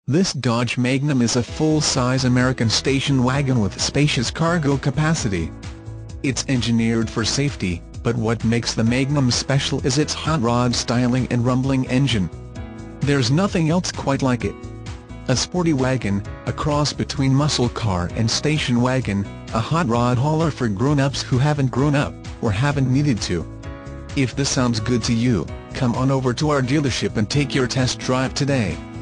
This Dodge Magnum is a full-size American station wagon with spacious cargo capacity. It's engineered for safety, but what makes the Magnum special is its hot rod styling and rumbling engine. There's nothing else quite like it. A sporty wagon, a cross between muscle car and station wagon, a hot rod hauler for grown-ups who haven't grown up, or haven't needed to. If this sounds good to you, come on over to our dealership and take your test drive today.